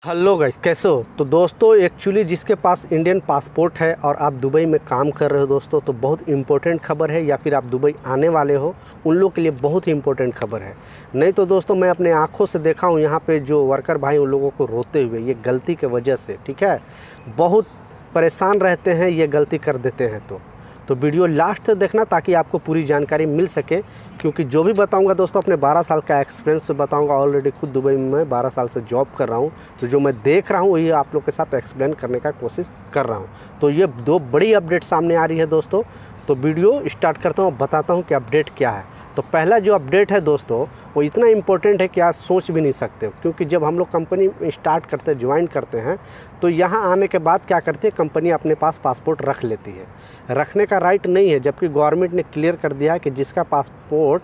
Hello guys, कैसे हो। तो दोस्तों एक्चुअली जिसके पास इंडियन पासपोर्ट है और आप दुबई में काम कर रहे हो दोस्तों, तो बहुत इम्पोर्टेंट खबर है। या फिर आप दुबई आने वाले हो, उन लोगों के लिए बहुत ही इम्पोर्टेंट खबर है। नहीं तो दोस्तों मैं अपने आंखों से देखा हूँ यहाँ पे जो वर्कर भाई उन लोगों को रोते हुए, ये गलती की वजह से, ठीक है, बहुत परेशान रहते हैं, ये गलती कर देते हैं। तो वीडियो लास्ट तक देखना ताकि आपको पूरी जानकारी मिल सके, क्योंकि जो भी बताऊंगा दोस्तों अपने 12 साल का एक्सपीरियंस से बताऊंगा। ऑलरेडी खुद दुबई में मैं 12 साल से जॉब कर रहा हूं, तो जो मैं देख रहा हूं वही आप लोग के साथ एक्सप्लेन करने का कोशिश कर रहा हूं। तो ये दो बड़ी अपडेट सामने आ रही है दोस्तों। तो वीडियो स्टार्ट करता हूँ, बताता हूँ कि अपडेट क्या है। तो पहला जो अपडेट है दोस्तों वो इतना इम्पोर्टेंट है कि आप सोच भी नहीं सकते, क्योंकि जब हम लोग कंपनी स्टार्ट करते हैं, ज्वाइन करते हैं, तो यहाँ आने के बाद क्या करती है कंपनी, अपने पास पासपोर्ट रख लेती है। रखने का राइट नहीं है, जबकि गवर्नमेंट ने क्लियर कर दिया है कि जिसका पासपोर्ट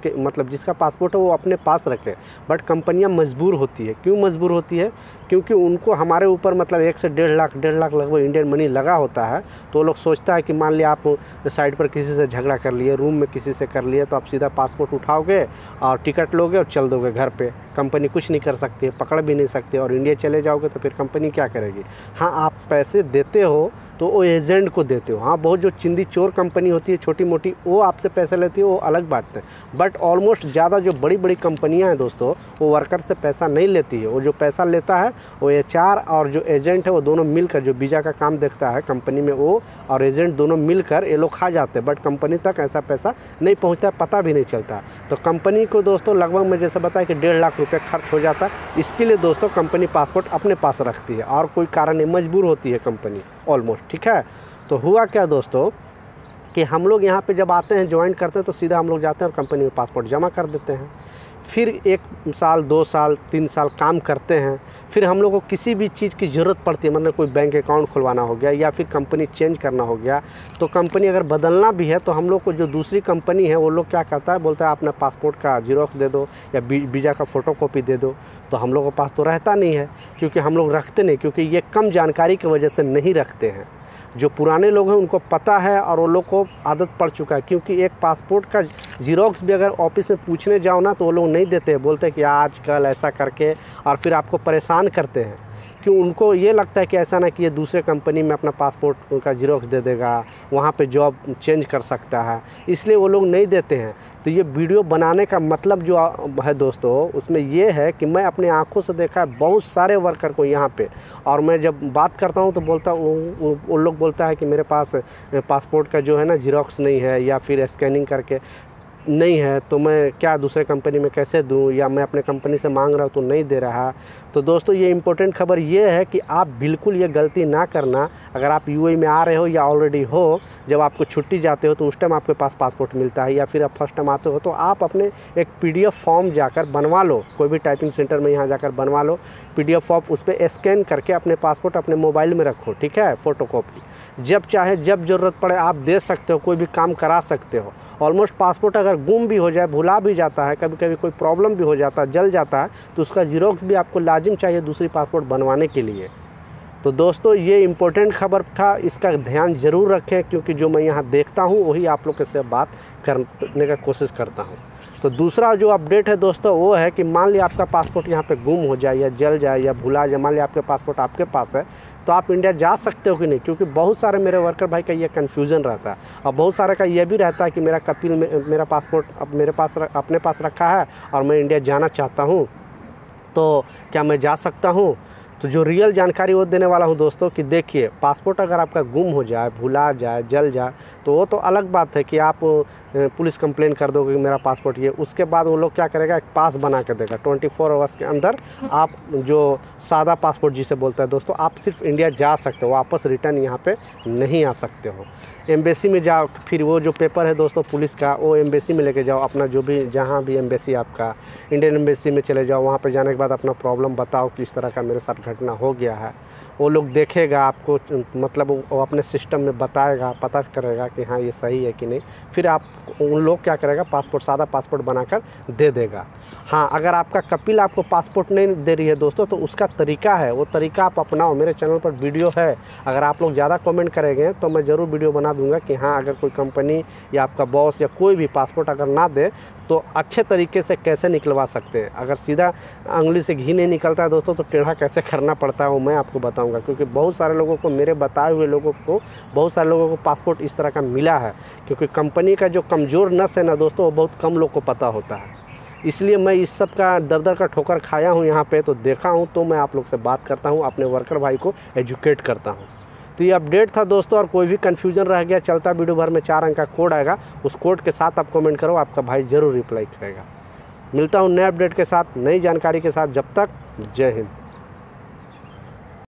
जिसका पासपोर्ट है वो अपने पास रखे। बट कंपनियाँ मजबूर होती है। क्यों मजबूर होती है? क्योंकि उनको हमारे ऊपर 1 से 1.5 लाख लगभग इंडियन मनी लगा होता है। तो वो लोग सोचता है कि मान लिया आप साइड पर किसी से झगड़ा कर लिए, रूम में किसी से कर लिए, तो आप सीधा पासपोर्ट उठाओगे और टिकट लोगे और चल दोगे घर पे। कंपनी कुछ नहीं कर सकती है, पकड़ भी नहीं सकती। और इंडिया चले जाओगे तो फिर कंपनी क्या करेगी? हाँ, आप पैसे देते हो तो वो एजेंट को देते हो। हाँ, बहुत जो चिंदी चोर कंपनी होती है छोटी मोटी, वो आपसे पैसे लेती है, वो अलग बात है। बट ऑलमोस्ट ज़्यादा जो बड़ी बड़ी कंपनियां हैं दोस्तों, वो वर्कर से पैसा नहीं लेती है। वो जो पैसा लेता है वो HR और जो एजेंट है वो दोनों मिलकर, जो वीज़ा का काम देखता है कंपनी में, वो और एजेंट दोनों मिलकर ये लोग खा जाते हैं। बट कंपनी तक ऐसा पैसा नहीं पहुँचता, पता भी नहीं चलता। तो कंपनी को दोस्तों लगभग मैं जैसे बताया कि 1.5 लाख रुपये खर्च हो जाता है। इसके लिए दोस्तों कंपनी पासपोर्ट अपने पास रखती है, और कोई कारण नहीं, मजबूर होती है कंपनी ऑलमोस्ट, ठीक है। तो हुआ क्या दोस्तों कि हम लोग यहाँ पे जब आते हैं, ज्वाइन करते हैं, तो सीधा हम लोग जाते हैं और कंपनी में पासपोर्ट जमा कर देते हैं। फिर 1 साल 2 साल 3 साल काम करते हैं। फिर हम लोग को किसी भी चीज़ की ज़रूरत पड़ती है, मतलब कोई बैंक अकाउंट खुलवाना हो गया या फिर कंपनी चेंज करना हो गया, तो कंपनी अगर बदलना भी है तो हम लोग को जो दूसरी कंपनी है वो लोग क्या करता है, बोलता है अपना पासपोर्ट का जीरोक्स दे दो या वीज़ा का फ़ोटोकॉपी दे दो। तो हम लोग के पास तो रहता नहीं है, क्योंकि हम लोग रखते नहीं, क्योंकि ये कम जानकारी की वजह से नहीं रखते हैं। जो पुराने लोग हैं उनको पता है और वो लोग को आदत पड़ चुका है। क्योंकि एक पासपोर्ट का जीरोक्स भी अगर ऑफिस में पूछने जाओ ना, तो वो लोग नहीं देते हैं, बोलते हैं कि आज कल ऐसा करके, और फिर आपको परेशान करते हैं। क्यों? उनको ये लगता है कि ऐसा ना कि ये दूसरे कंपनी में अपना पासपोर्ट का जीरोक्स दे देगा, वहाँ पे जॉब चेंज कर सकता है, इसलिए वो लोग नहीं देते हैं। तो ये वीडियो बनाने का मतलब जो है दोस्तों, उसमें ये है कि मैं अपने आंखों से देखा है बहुत सारे वर्कर को यहाँ पे, और मैं जब बात करता हूँ तो बोलता हूँ, वो लोग बोलता है कि मेरे पास पासपोर्ट का जो है ना जीरोक्स नहीं है, या फिर स्कैनिंग करके नहीं है, तो मैं क्या दूसरे कंपनी में कैसे दूं, या मैं अपने कंपनी से मांग रहा हूं तो नहीं दे रहा। तो दोस्तों ये इम्पोर्टेंट खबर ये है कि आप बिल्कुल ये गलती ना करना। अगर आप UAE में आ रहे हो या ऑलरेडी हो, जब आपको छुट्टी जाते हो तो उस टाइम आपके पास पासपोर्ट मिलता है, या फिर आप फर्स्ट टाइम आते हो तो आप अपने एक PDF फॉर्म जाकर बनवा लो, कोई भी टाइपिंग सेंटर में यहाँ जाकर बनवा लो PDF फॉर्म। उस पर स्कैन करके अपने पासपोर्ट अपने मोबाइल में रखो, ठीक है, फ़ोटोकॉपी। जब चाहे जब ज़रूरत पड़े आप दे सकते हो, कोई भी काम करा सकते हो। ऑलमोस्ट पासपोर्ट अगर गुम भी हो जाए, भुला भी जाता है, कभी कभी कोई प्रॉब्लम भी हो जाता है, जल जाता है, तो उसका जीरोक्स भी आपको लाजिम चाहिए दूसरी पासपोर्ट बनवाने के लिए। तो दोस्तों ये इम्पोर्टेंट खबर था, इसका ध्यान ज़रूर रखें, क्योंकि जो मैं यहाँ देखता हूँ वही आप लोग से बात करने का कोशिश करता हूँ। तो दूसरा जो अपडेट है दोस्तों वो है कि मान लिया आपका पासपोर्ट यहाँ पे गुम हो जाए या जल जाए या भुला जाए, मान लिया आपके पासपोर्ट आपके पास है, तो आप इंडिया जा सकते हो कि नहीं? क्योंकि बहुत सारे मेरे वर्कर भाई का ये कन्फ्यूज़न रहता है, और बहुत सारे का ये भी रहता है कि मेरा कपिल में मेरा पासपोर्ट अब मेरे पास अपने पास रखा है और मैं इंडिया जाना चाहता हूँ, तो क्या मैं जा सकता हूँ? तो जो रियल जानकारी वो देने वाला हूँ दोस्तों कि देखिए, पासपोर्ट अगर आपका गुम हो जाए, भुला जाए, जल जाए, तो वो तो अलग बात है कि आप पुलिस कंप्लेन कर दोगे कि मेरा पासपोर्ट ये। उसके बाद वो लोग क्या करेगा, एक पास बना कर देगा 24 आवर्स के अंदर। आप जो सादा पासपोर्ट जिसे बोलता है दोस्तों, आप सिर्फ इंडिया जा सकते हो, वापस रिटर्न यहाँ पे नहीं आ सकते हो। एम्बेसी में जाओ, फिर वो जो पेपर है दोस्तों पुलिस का, वो एम्बेसी में लेके जाओ अपना, जो भी जहाँ भी एम्बेसी आपका, इंडियन एम्बेसी में चले जाओ। वहाँ पे जाने के बाद अपना प्रॉब्लम बताओ कि इस तरह का मेरे साथ घटना हो गया है। वो लोग देखेगा आपको, मतलब वो अपने सिस्टम में बताएगा, पता करेगा कि हाँ ये सही है कि नहीं। फिर आप उन लोग क्या करेगा, पासपोर्ट सादा पासपोर्ट बनाकर दे देगा। हाँ, अगर आपका कपिल आपको पासपोर्ट नहीं दे रही है दोस्तों, तो उसका तरीका है, वो तरीका आप अपनाओ। मेरे चैनल पर वीडियो है, अगर आप लोग ज़्यादा कमेंट करेंगे तो मैं ज़रूर वीडियो बना दूंगा कि हाँ, अगर कोई कंपनी या आपका बॉस या कोई भी पासपोर्ट अगर ना दे तो अच्छे तरीके से कैसे निकलवा सकते हैं। अगर सीधा उंगली से घी नहीं निकलता है दोस्तों, तो टेढ़ा कैसे करना पड़ता है वो मैं आपको बताऊंगा, क्योंकि बहुत सारे लोगों को, मेरे बताए हुए लोगों को, बहुत सारे लोगों को पासपोर्ट इस तरह का मिला है। क्योंकि कंपनी का जो कमज़ोर नस है ना दोस्तों, वो बहुत कम लोग को पता होता है। इसलिए मैं इस सब का दर का ठोकर खाया हूँ यहाँ पे, तो देखा हूँ, तो मैं आप लोग से बात करता हूँ, अपने वर्कर भाई को एजुकेट करता हूँ। तो ये अपडेट था दोस्तों, और कोई भी कन्फ्यूजन रह गया, चलता वीडियो भर में 4 अंक का कोड आएगा, उस कोड के साथ आप कमेंट करो, आपका भाई ज़रूर रिप्लाई करेगा। मिलता हूँ नए अपडेट के साथ, नई जानकारी के साथ। जब तक जय हिंद।